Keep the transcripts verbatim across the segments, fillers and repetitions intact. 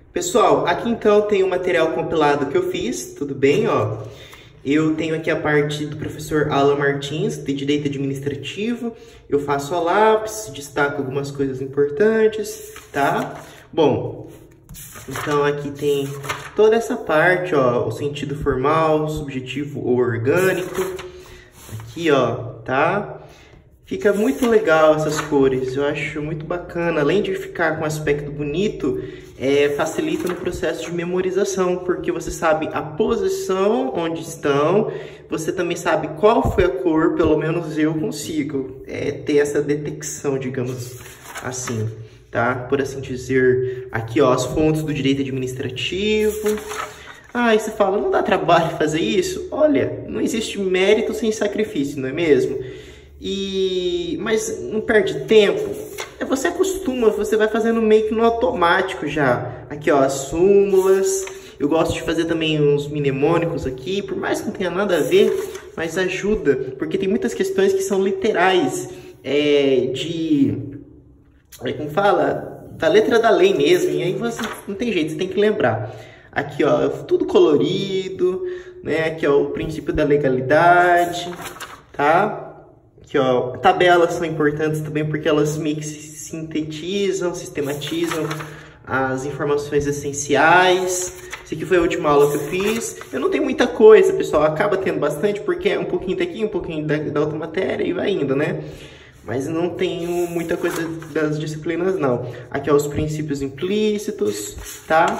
Pessoal, aqui então tem o material compilado que eu fiz, tudo bem, ó. Eu tenho aqui a parte do professor Alan Martins, de Direito Administrativo. Eu faço a lápis, destaco algumas coisas importantes, tá? Bom, então aqui tem toda essa parte, ó, o sentido formal, subjetivo ou orgânico. Aqui, ó, tá? Fica muito legal essas cores, eu acho muito bacana. Além de ficar com um aspecto bonito, é, facilita no processo de memorização, porque você sabe a posição onde estão, você também sabe qual foi a cor, pelo menos eu consigo é, ter essa detecção, digamos assim, tá? Por assim dizer, aqui ó, as fontes do direito administrativo. Ah, e você fala, não dá trabalho fazer isso? Olha, não existe mérito sem sacrifício, não é mesmo? E... mas não perde tempo. Você acostuma, você vai fazendo meio que no automático já. Aqui ó, as súmulas. Eu gosto de fazer também uns mnemônicos aqui, por mais que não tenha nada a ver, mas ajuda, porque tem muitas questões que são literais, é, de... como fala? Da letra da lei mesmo, e aí você não tem jeito, você tem que lembrar. Aqui ó, tudo colorido, né? Aqui ó, o princípio da legalidade, tá? Aqui, ó, tabelas são importantes também porque elas meio que sintetizam, sistematizam as informações essenciais. Essa aqui foi a última aula que eu fiz. Eu não tenho muita coisa, pessoal, acaba tendo bastante porque é um pouquinho daqui, um pouquinho da, da outra matéria e vai indo, né? Mas não tenho muita coisa das disciplinas, não. Aqui, ó, os princípios implícitos, tá?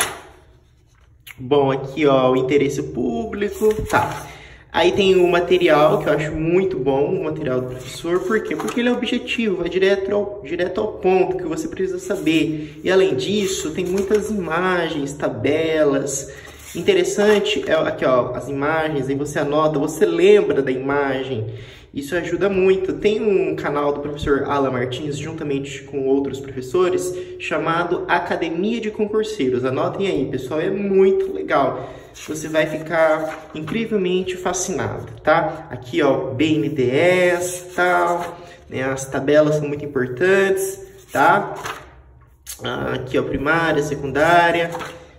Bom, aqui, ó, o interesse público, tá? Aí tem o material, que eu acho muito bom, o material do professor. Por quê? Porque ele é objetivo, vai direto ao, direto ao ponto que você precisa saber. E além disso, tem muitas imagens, tabelas. Interessante, é, aqui ó, as imagens, aí você anota, você lembra da imagem. Isso ajuda muito. Tem um canal do professor Alan Martins, juntamente com outros professores, chamado Academia de Concurseiros. Anotem aí, pessoal, é muito legal. Você vai ficar incrivelmente fascinado, tá? Aqui, ó, B N D E S, tal, né? As tabelas são muito importantes, tá? Aqui, ó, primária, secundária,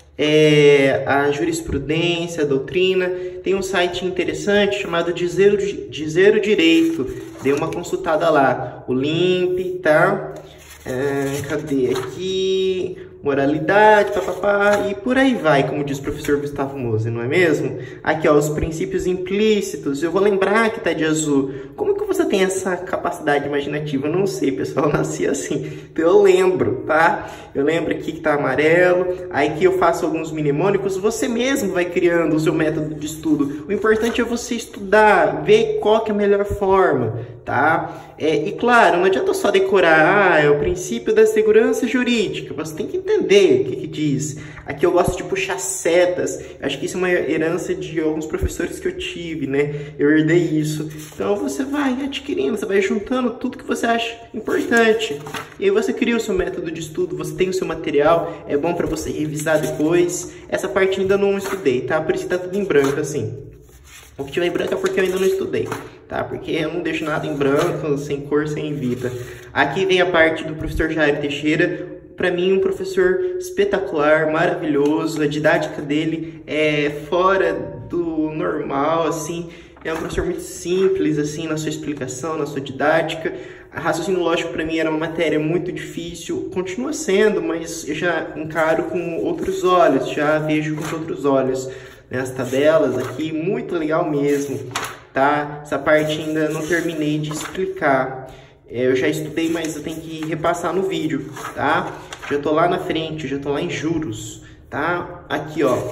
é, a jurisprudência, a doutrina. Tem um site interessante chamado Dizer o, Dizer o Direito. Dê uma consultada lá. O Limp, tá? É, cadê aqui? Moralidade, papapá, e por aí vai, como diz o professor Gustavo Moser, não é mesmo? Aqui, ó, os princípios implícitos. Eu vou lembrar que tá de azul. Como que você tem essa capacidade imaginativa? Eu não sei, pessoal, eu nasci assim. Então eu lembro, tá? Eu lembro aqui que tá amarelo. Aí que eu faço alguns mnemônicos. Você mesmo vai criando o seu método de estudo. O importante é você estudar, ver qual que é a melhor forma, tá? É, e claro, não adianta só decorar, ah, é o princípio da segurança jurídica. Você tem que entender o que, que diz. Aqui eu gosto de puxar setas. Acho que isso é uma herança de alguns professores que eu tive, né? Eu herdei isso. Então você vai adquirindo, você vai juntando tudo que você acha importante. E aí você cria o seu método de estudo, você tem o seu material, é bom para você revisar depois. Essa parte ainda não estudei, tá? Por isso tá tudo em branco assim. O que tiver em branco é porque eu ainda não estudei, tá? Porque eu não deixo nada em branco, sem cor, sem vida. Aqui vem a parte do professor Jair Teixeira. Para mim, um professor espetacular, maravilhoso. A didática dele é fora do normal, assim. É um professor muito simples, assim, na sua explicação, na sua didática. A raciocínio lógico, para mim, era uma matéria muito difícil. Continua sendo, mas eu já encaro com outros olhos, já vejo com outros olhos. As tabelas aqui, muito legal mesmo, tá? Essa parte ainda não terminei de explicar. Eu já estudei, mas eu tenho que repassar no vídeo, tá? Já tô lá na frente, já tô lá em juros, tá? Aqui, ó,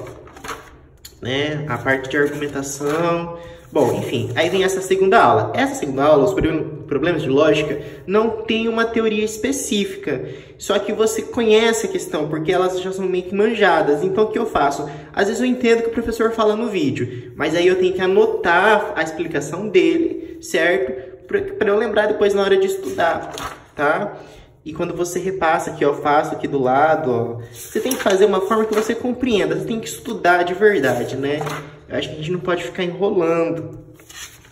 né? A parte de argumentação. Bom, enfim, aí vem essa segunda aula. Essa segunda aula, os problemas de lógica, não tem uma teoria específica. Só que você conhece a questão, porque elas já são meio que manjadas. Então, o que eu faço? Às vezes eu entendo o que o professor fala no vídeo, mas aí eu tenho que anotar a explicação dele, certo? Para eu lembrar depois na hora de estudar, tá? E quando você repassa aqui, ó, eu faço aqui do lado, ó, você tem que fazer uma forma que você compreenda, você tem que estudar de verdade, né? Eu acho que a gente não pode ficar enrolando.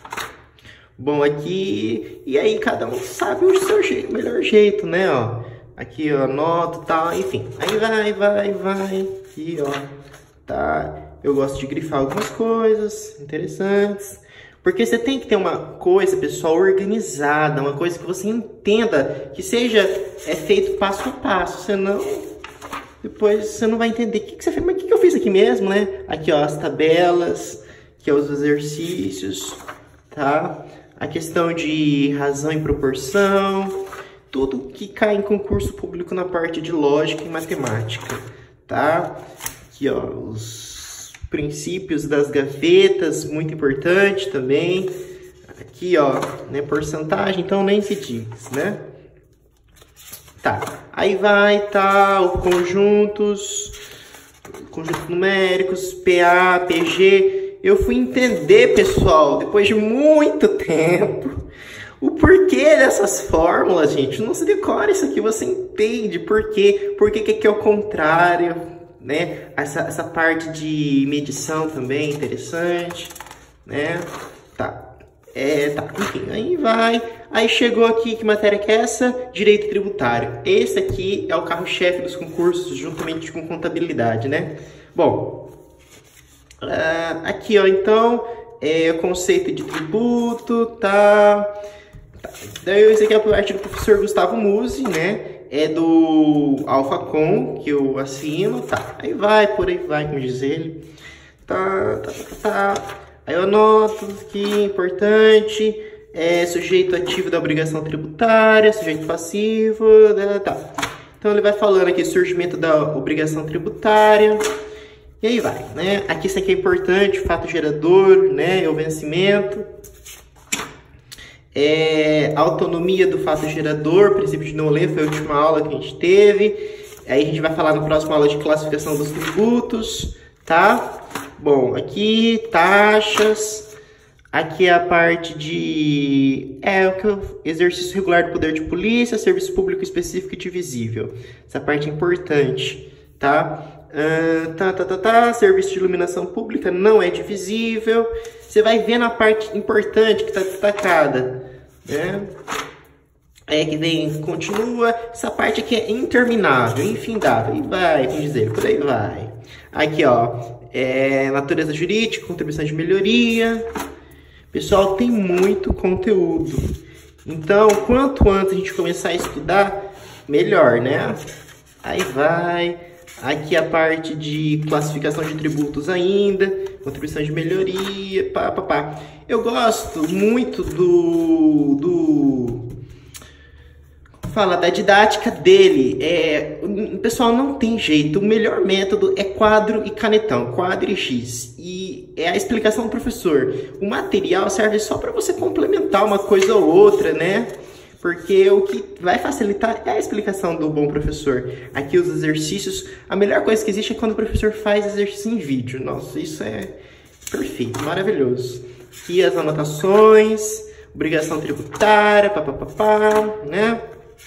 Bom, aqui... E aí cada um sabe o seu jeito, o melhor jeito, né, ó? Aqui, ó, anoto, tal, enfim. Aí vai, vai, vai. Aqui, ó, tá? Eu gosto de grifar algumas coisas interessantes. Porque você tem que ter uma coisa, pessoal, organizada, uma coisa que você entenda, que seja é feito passo a passo, senão depois você não vai entender o que, que você fez, mas o que, que eu fiz aqui mesmo, né? Aqui, ó, as tabelas, aqui, ó, os exercícios, tá? A questão de razão e proporção, tudo que cai em concurso público na parte de lógica e matemática, tá? Aqui, ó, os princípios das gavetas, muito importante também. Aqui, ó, né, porcentagem, então nem se diz, né? Tá, aí vai, tá, os conjuntos, conjuntos numéricos, P A, P G. Eu fui entender, pessoal, depois de muito tempo, o porquê dessas fórmulas, gente. Não se decora isso aqui, você entende por quê, por que que aqui é o contrário, né? Essa, essa parte de medição também interessante, né? Tá, é, tá, enfim, aí vai. Aí chegou aqui, que matéria que é essa? Direito tributário. Esse aqui é o carro-chefe dos concursos, juntamente com contabilidade, né? Bom, uh, aqui, ó, então, é o conceito de tributo, tá? Tá. Daí, esse aqui é a parte do professor Gustavo Musi, né? É do Alphacom, que eu assino, tá, aí vai, por aí vai, como diz ele, tá, tá, tá, tá, aí eu anoto que importante, é sujeito ativo da obrigação tributária, sujeito passivo, tá, tá. Então ele vai falando aqui, surgimento da obrigação tributária, e aí vai, né, aqui isso aqui é importante, fato gerador, né, o vencimento. É, autonomia do fato gerador, princípio de não-lei, foi a última aula que a gente teve. Aí a gente vai falar na próxima aula de classificação dos tributos, tá? Bom, aqui taxas, aqui é a parte de é, o que eu, exercício regular do poder de polícia, serviço público específico e divisível. Essa parte é importante, tá? Uh, tá, tá, tá, tá, serviço de iluminação pública não é divisível. Você vai ver na parte importante que está destacada, né? É que vem, continua. Essa parte aqui é interminável, infindável. E vai, vamos dizer, por aí vai. Aqui, ó, é, natureza jurídica, contribuição de melhoria. Pessoal, tem muito conteúdo. Então, quanto antes a gente começar a estudar, melhor, né? Aí vai. Aqui a parte de classificação de tributos ainda, contribuição de melhoria, pá, pá, pá. Eu gosto muito do, do fala, da didática dele. É, o pessoal, não tem jeito, o melhor método é quadro e canetão, quadro e giz. E é a explicação do professor. O material serve só para você complementar uma coisa ou outra, né? Porque o que vai facilitar é a explicação do bom professor. Aqui os exercícios, a melhor coisa que existe é quando o professor faz exercício em vídeo. Nossa, isso é perfeito, maravilhoso. Aqui as anotações, obrigação tributária, papapá, né?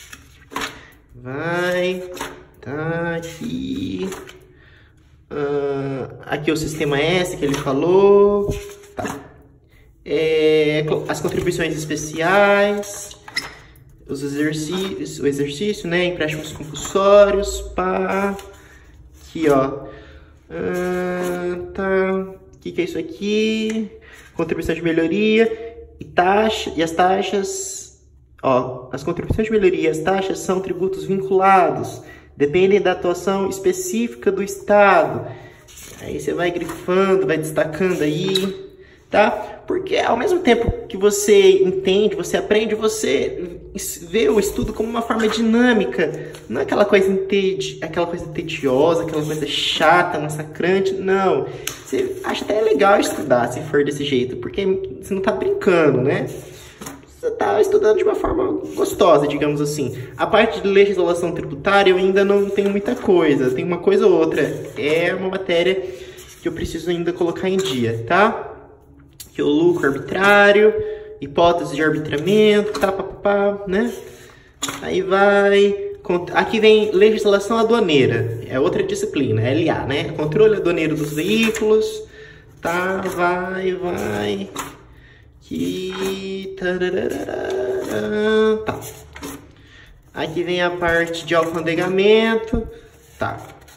Vai, tá aqui. Uh, aqui o sistema S que ele falou. Tá. É, as contribuições especiais. Os exercícios, o exercício, né? Empréstimos compulsórios, pá. Aqui, ó. Ah, tá. O que, que é isso aqui? Contribuição de melhoria e taxa. E as taxas, ó. As contribuições de melhoria e as taxas são tributos vinculados. Dependem da atuação específica do Estado. Aí você vai grifando, vai destacando aí, tá? Porque ao mesmo tempo que você entende, você aprende, você vê o estudo como uma forma dinâmica. Não é aquela coisa, entedi aquela coisa tediosa, aquela coisa chata, massacrante. Não. Você acha até legal estudar se for desse jeito, porque você não tá brincando, né? Você tá estudando de uma forma gostosa, digamos assim. A parte de legislação tributária eu ainda não tenho muita coisa. Tem uma coisa ou outra. É uma matéria que eu preciso ainda colocar em dia, tá? Que é o lucro arbitrário, hipótese de arbitramento, tá, pá, pá, pá, né? Aí vai... Aqui vem legislação aduaneira, é outra disciplina, L A, né? Controle aduaneiro dos veículos, tá, vai, vai... Que... Tá. Aqui vem a parte de alfandegamento. Tá.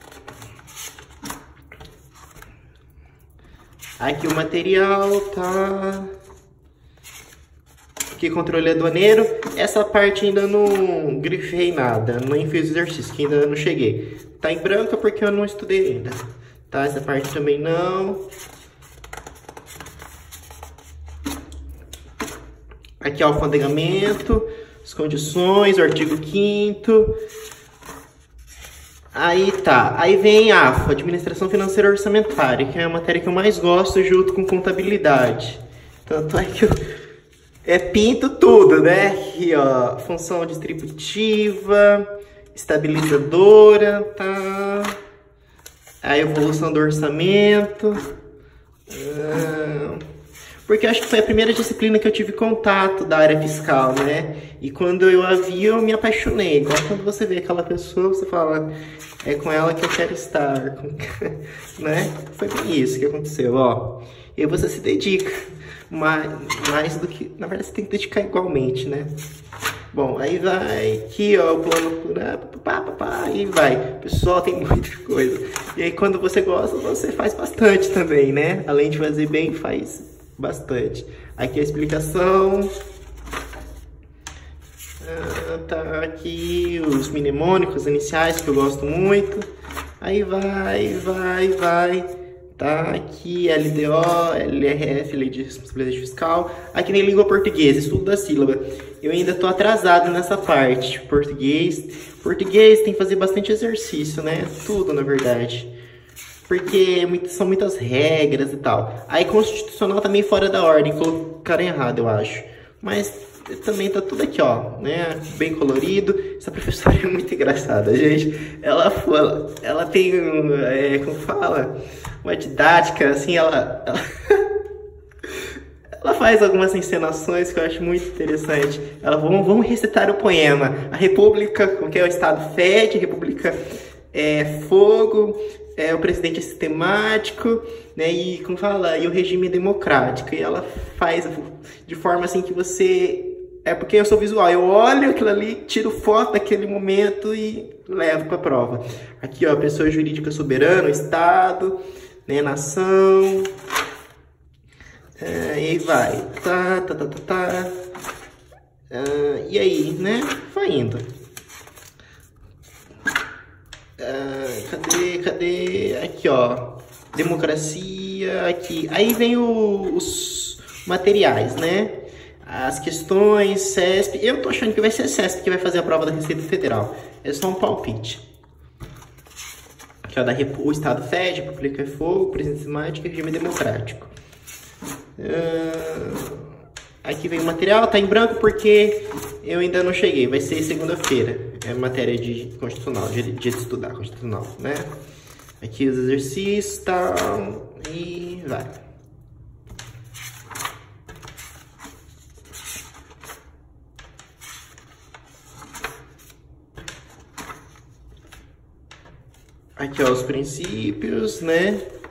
Aqui o material, tá. Aqui controle aduaneiro. Essa parte ainda não grifei nada, nem fiz exercício, que ainda não cheguei. Tá em branco porque eu não estudei ainda. Tá, essa parte também não. Aqui é o alfandegamento, as condições, o artigo quinto. Aí tá, aí vem a AFA, Administração Financeira Orçamentária, que é a matéria que eu mais gosto junto com contabilidade. Tanto é que eu é, pinto tudo, né? Aqui, ó, função distributiva, estabilizadora, tá? A evolução do orçamento. Ah, porque eu acho que foi a primeira disciplina que eu tive contato da área fiscal, né? E quando eu a vi, eu me apaixonei. Igual quando você vê aquela pessoa, você fala, é com ela que eu quero estar, né? Foi bem isso que aconteceu, ó. E você se dedica mais, mais do que... Na verdade, você tem que dedicar igualmente, né? Bom, aí vai aqui, ó, o plano... Pá, pá, pá, aí vai. Pessoal, tem muita coisa. E aí, quando você gosta, você faz bastante também, né? Além de fazer bem, faz bastante. Aqui a explicação. Ah, tá aqui os mnemônicos iniciais, que eu gosto muito. Aí vai, vai, vai. Tá aqui L D O, L R F, Lei de Responsabilidade Fiscal. Aqui nem língua portuguesa, estudo da sílaba. Eu ainda tô atrasado nessa parte. Português. Português tem que fazer bastante exercício, né? Tudo, na verdade. Porque são muitas regras e tal. Aí constitucional também fora da ordem, colocaram errado, eu acho. Mas também tá tudo aqui, ó, né? Bem colorido. Essa professora é muito engraçada, gente. Ela, ela, ela tem, é, como fala, uma didática, assim, ela... ela... Ela faz algumas encenações que eu acho muito interessante. Ela, vamos, vamos recitar o poema. A República, que é o Estado fede, a República é fogo, é, o presidente é sistemático, né? E como fala, e o regime é democrático. E ela faz de forma assim que você... É porque eu sou visual, eu olho aquilo ali, tiro foto daquele momento e levo para a prova. Aqui, ó, pessoa jurídica soberana, Estado, né, nação... Uh, e aí vai, tá, tá, tá, tá, tá. Uh, e aí, né, vai indo. Uh, cadê, cadê, aqui ó, democracia, aqui. Aí vem o, os materiais, né, as questões, C E S P. Eu tô achando que vai ser a C E S P que vai fazer a prova da Receita Federal. É só um palpite. Aqui ó, da, o Estado fede, República é fogo, presidente sistemático e regime democrático. Uh, aqui vem o material, tá em branco porque eu ainda não cheguei, vai ser segunda-feira, é matéria de constitucional, dia de estudar constitucional, né? Aqui os exercícios, tal, e vai. Aqui ó, os princípios, né?